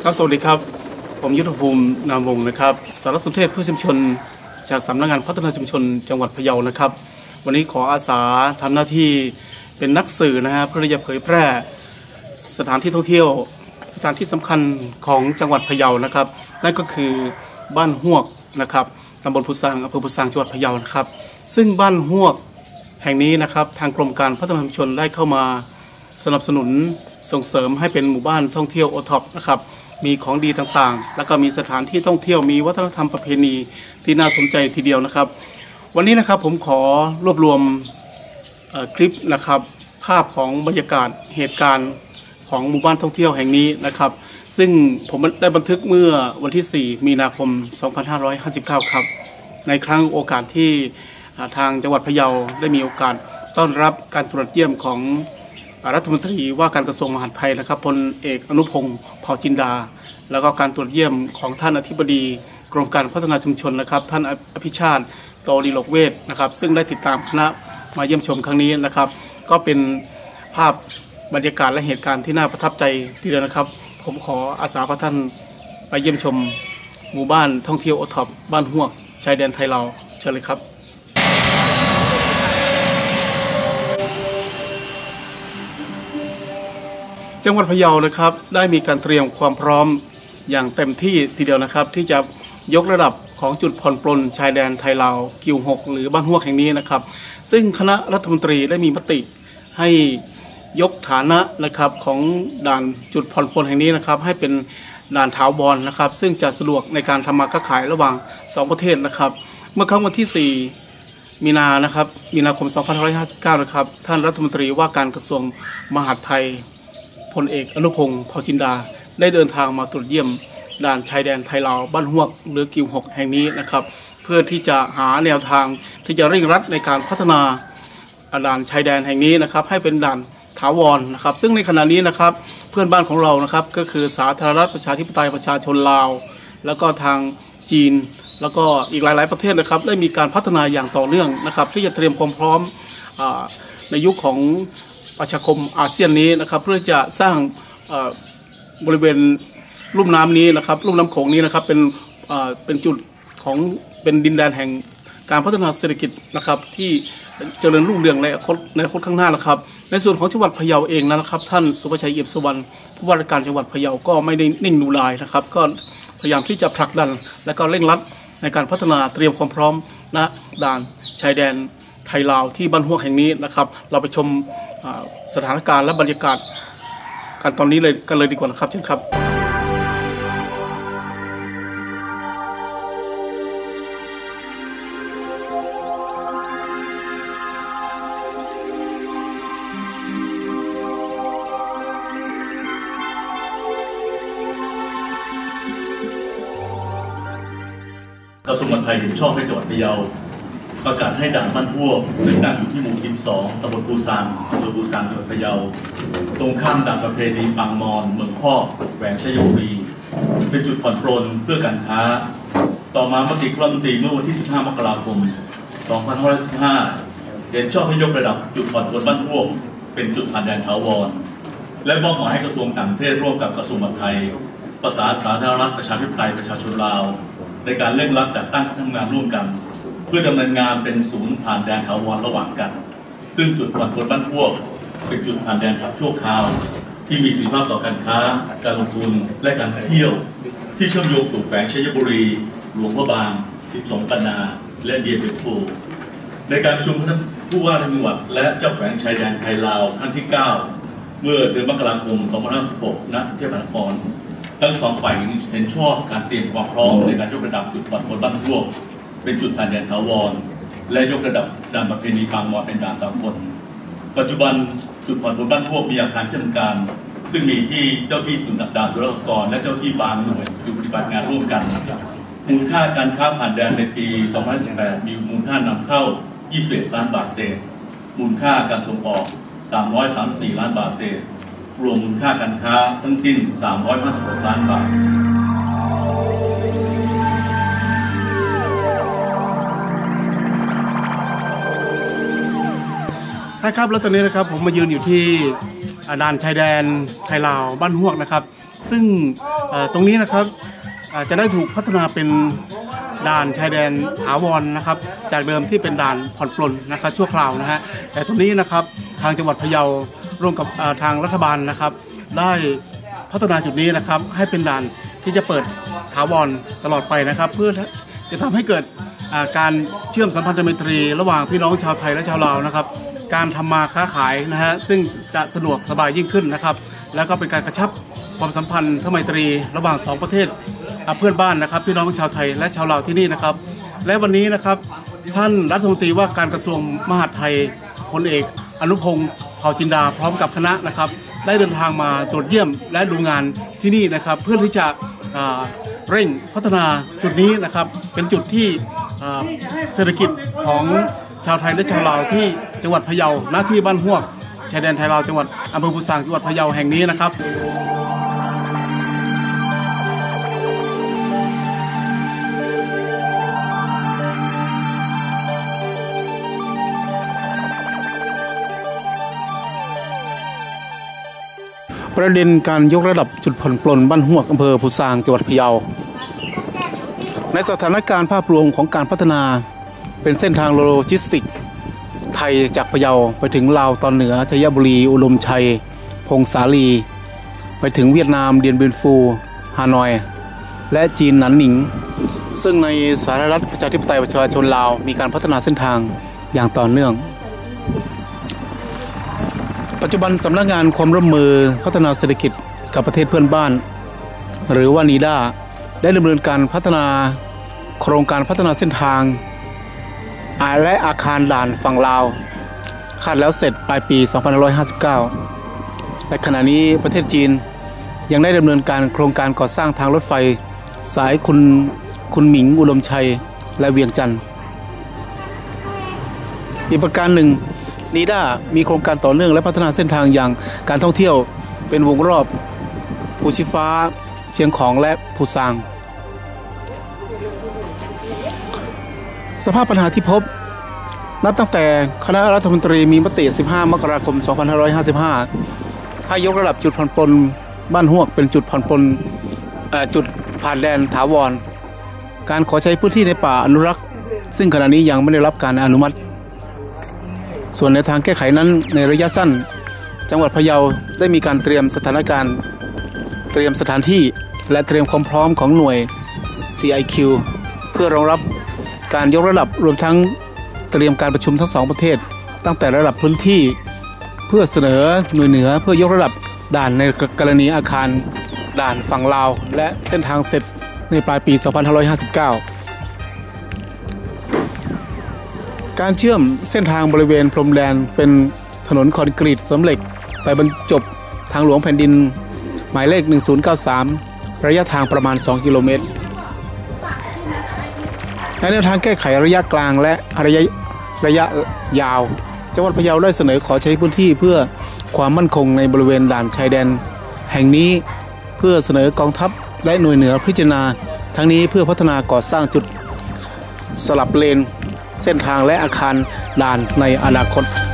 ครับสวัสดีครับผมยุทธภูมินามวงศ์นะครับสารสนเทศเพื่อชุมชนจากสำนักงานพัฒนาชุมชนจังหวัดพะเยานะครับวันนี้ขออาสาทำหน้าที่เป็นนักสื่อนะฮะเพื่อจะเผยแพร่สถานที่ท่องเที่ยวสถานที่สำคัญของจังหวัดพะเยานะครับนั่นก็คือบ้านฮวกนะครับตำบลพุทธางอำเภอพุทธางจังหวัดพะเยานะครับซึ่งบ้านฮวกแห่งนี้นะครับทางกรมการพัฒนาชุมชนได้เข้ามาสนับสนุนส่งเสริมให้เป็นหมู่บ้านท่องเที่ยวโอท็อปนะครับมีของดีต่างๆแล้วก็มีสถานที่ท่องเที่ยวมีวัฒนธรรมประเพณีที่น่าสนใจทีเดียวนะครับวันนี้นะครับผมขอรวบรวมคลิปนะครับภาพของบรรยากาศเหตุการณ์ของหมู่บ้านท่องเที่ยวแห่งนี้นะครับซึ่งผมได้บันทึกเมื่อวันที่ 4 มีนาคม 2559 ครับในครั้งโอกาสที่ทางจังหวัดพะเยาได้มีโอกาสต้อนรับการตรวจเยี่ยมของรัฐมนตรีว่าการกระทรวงมหาดไทยนะครับพลเอกอนุพงศ์เผ่าจินดาแล้วก็การตรวจเยี่ยมของท่านอธิบดีกรมการพัฒนาชุมชนนะครับท่านอภิชาติโตลีโลกเวทนะครับซึ่งได้ติดตามคณะมาเยี่ยมชมครั้งนี้นะครับก็เป็นภาพบรรยากาศและเหตุการณ์ที่น่าประทับใจทีเดียวนะครับผมขออาสาพระท่านไปเยี่ยมชมหมู่บ้านท่องเที่ยวโอท็อปบ้านฮวกชายแดนไทยลาวเชิญเลยครับจังหวัดพะเยานะครับได้มีการเตรียมความพร้อมอย่างเต็มที่ทีเดียวนะครับที่จะยกระดับของจุดผ่อนปลนชายแดนไทยลาวกิว6หรือบ้านฮวกแห่งนี้นะครับซึ่งคณะรัฐมนตรีได้มีมติให้ยกฐานะนะครับของด่านจุดผ่อนปลนแห่งนี้นะครับให้เป็นด่านถาวรนะครับซึ่งจะสะดวกในการทำมาค้าขายระหว่าง2ประเทศนะครับเมื่อครั้งวันที่ 4 มีนาคม 2559 นะครับท่านรัฐมนตรีว่าการกระทรวงมหาดไทยพลเอกอนุพงศ์เผ่าจินดาได้เดินทางมาตรวจเยี่ยมด่านชายแดนไทยลาวบ้านฮวกหรือกิว6แห่งนี้นะครับเพื่อที่จะหาแนวทางที่จะเร่งรัดในการพัฒนาด่านชายแดนแห่งนี้นะครับให้เป็นด่านถาวรนะครับซึ่งในขณะนี้นะครับเพื่อนบ้านของเรานะครับก็คือสาธารณรัฐประชาธิปไตยประชาชนลาวแล้วก็ทางจีนแล้วก็อีกหลายๆประเทศนะครับได้มีการพัฒนาอย่างต่อเนื่องนะครับที่จะเตรียมความพร้อมในยุคของประชาคมอาเซียนนี้นะครับเพื่อจะสร้างบริเวณลุ่มน้ำนี้นะครับลุ่มน้ำโขงนี้นะครับเป็นจุดของเป็นดินแดนแห่งการพัฒนาเศรษฐกิจนะครับที่เจริญรุ่งเรืองในอนาคตข้างหน้านะครับในส่วนของจังหวัดพะเยาเองนะครับท่านสุภชัยเอี่ยมสุวรรณผู้ว่าราชการจังหวัดพะเยาก็ไม่ได้นิ่งดูดายนะครับก็พยายามที่จะผลักดันและก็เร่งรัดในการพัฒนาเตรียมความพร้อมณด่านชายแดนไทยลาวที่บ้านฮวกแห่งนี้นะครับเราไปชมสถานการณ์และบรรยากาศกันตอนนี้เลยกันเลยดีกว่านะครับเช่นครับกระทรวงมหาดไทยเห็นชอบให้จังหวัดพะเยาประกาศให้ด่านบ้านฮวกซึ่งตั้งอยู่ที่หมู่ 12 ตำบลปูซางอำเภอปูซางจังหวัดพะเยาตรงข้ามด่านประเพณีปางมอนเมืองข้อแหวงชัยบุรีเป็นจุดผ่อนปลนเพื่อการค้าต่อมามติคณะรัฐมนตรีเมื่อวันที่ 15 มกราคม 2515 เห็นชอบให้ยกระดับจุดผ่อนปลนบ้านฮวกเป็นจุดผ่านแดนถาวรและมอบหมายให้กระทรวงต่างประเทศร่วมกับกระทรวงมหาดไทยประสานสาธารณรัฐประชาธิปไตยประชาชนลาวในการเร่งรัดจัดตั้งคณะทำงานร่วมกันเพื่อดำเนินงานเป็นศูนย์ผ่านแดนถาวรระหว่างกันซึ่งจุดผ่อนปลนบ้านฮวกเป็นจุดผ่านแดนชั่วคราวที่มีประสิทธิภาพต่อการค้าการลงทุนและการท่องเที่ยวที่เชื่อมโยงสู่แขวงชัยบุรีหลวงพระบาง12 ปันนาและเดียเบฟูในการประชุมท่านผู้ว่าจังหวัดและเจ้าแขวงชายแดนไทยลาวท่านที่ 9 เมื่อเดือนมกราคม 2516 ณ เทพมหานครทั้งสองฝ่ายเห็นชอบการเตรียมความพร้อมในการยกระดับจุดผ่อนปลนบ้านฮวกเป็นจุดผ่านแดนถาวรและยกระดับด่านประเพณีปางมอนเป็นด่านสากลปัจจุบันจุดผ่อนปลนบ้านฮวกมีอาคารเชื่อมการซึ่งมีที่เจ้าที่ด่านศุลกากรและเจ้าที่บางหน่วยอยู่ปฏิบัติงานร่วมกันมูลค่าการค้าผ่านแดนในปี 2018 มีมูลค่านำเข้า 21 ล้านบาทเศษมูลค่าการส่งออก 334 ล้านบาทเศษรวมมูลค่าการค้าทั้งสิ้น 356 ล้านบาทท่านครับแล้วตอนนี้นะครับผมมายืนอยู่ที่ด่านชายแดนไทยลาวบ้านฮวกนะครับซึ่งตรงนี้นะครับจะได้ถูกพัฒนาเป็นด่านชายแดนถาวรนะครับจากเดิมที่เป็นด่านผ่อนปลนนะครับชั่วคราวนะฮะแต่ตรงนี้นะครับทางจังหวัดพะเยาร่วมกับทางรัฐบาลนะครับได้พัฒนาจุดนี้นะครับให้เป็นด่านที่จะเปิดถาวรตลอดไปนะครับเพื่อจะทำให้เกิดการเชื่อมสัมพันธไมตรีระหว่างพี่น้องชาวไทยและชาวลาวนะครับการทำมาค้าขายนะฮะซึ่งจะสะดวกสบายยิ่งขึ้นนะครับแล้วก็เป็นการกระชับความสัมพันธไมตรีระหว่าง2ประเทศเพื่อนบ้านนะครับพี่น้องชาวไทยและชาวลาวที่นี่นะครับและวันนี้นะครับท่านรัฐมนตรีว่าการกระทรวงมหาดไทยพลเอกอนุพงศ์เผ่าจินดาพร้อมกับคณะนะครับได้เดินทางมาตรวจเยี่ยมและดูงานที่นี่นะครับเพื่อที่จะเร่งพัฒนาจุดนี้นะครับเป็นจุดที่เศรษฐกิจของชาวไทยและชาวลาวที่จังหวัดพะเยาหน้าที่บ้านฮวกชายแดนไทยลาวจังหวัดอำเภอพุซางจังหวัดพะเยาแห่งนี้นะครับประเด็นการยกระดับจุดผ่อนปลนบ้านฮวกอำเภอพุซางจังหวัดพะเยาในสถานการณ์ภาพรวมของการพัฒนาเป็นเส้นทางโลจิสติกไทยจากพะเยาไปถึงลาวตอนเหนือชัยบุรีอุดมชัยพงสาลีไปถึงเวียดนามเดียนเบียนฟูฮานอยและจีนหนันหนิงซึ่งในสาธารณรัฐประชาธิปไตยประชาชนลาวมีการพัฒนาเส้นทางอย่างต่อเนื่องปัจจุบันสำนักงานความร่วมมือพัฒนาเศรษฐกิจกับประเทศเพื่อนบ้านหรือว่านีด้าได้ดำเนินการพัฒนาโครงการพัฒนาเส้นทางและอาคารด่านฝั่งลาวคาดแล้วเสร็จปลายปี 2559 และขณะนี้ประเทศจีนยังได้ดำเนินการโครงการก่อสร้างทางรถไฟสายคุณหมิงอุดมชัยและเวียงจันทร์อีกประการหนึ่งนีด้ามีโครงการต่อเนื่องและพัฒนาเส้นทางอย่างการท่องเที่ยวเป็นวงรอบภูชีฟ้าเชียงของและภูซางสภาพปัญหาที่พบนับตั้งแต่คณะรัฐมนตรีมีมติ 15 มกราคม 2555 ให้ยกระดับจุดผ่อนปลนบ้านฮวกเป็นจุดผ่อนปลนจุดผ่านแดนถาวรการขอใช้พื้นที่ในป่าอนุรักษ์ซึ่งขณะนี้ยังไม่ได้รับการอนุมัติส่วนในทางแก้ไขนั้นในระยะสั้นจังหวัดพะเยาได้มีการเตรียมสถานที่และเตรียมความพร้อมของหน่วย CIQ เพื่อรองรับการยกระดับรวมทั้งเตรียมการประชุมทั้ง2ประเทศตั้งแต่ระดับพื้นที่เพื่อเสนอหน่วยเหนือเพื่อยกระดับด่านในกรณีอาคารด่านฝั่งลาวและเส้นทางเสร็จในปลายปี 2559 การเชื่อมเส้นทางบริเวณพรมแดนเป็นถนนคอนกรีตเสริมเหล็กไปบรรจบทางหลวงแผ่นดินหมายเลข 1093 ระยะทางประมาณ 2 กิโลเมตรในแนวทางแก้ไขระยะกลางและระยะยาวจังหวัดพะเยาได้เสนอขอใช้พื้นที่เพื่อความมั่นคงในบริเวณด่านชายแดนแห่งนี้เพื่อเสนอกองทัพและหน่วยเหนือพิจารณาทั้งนี้เพื่อพัฒนาก่อสร้างจุดสลับเลนเส้นทางและอาคารด่านในอนาคต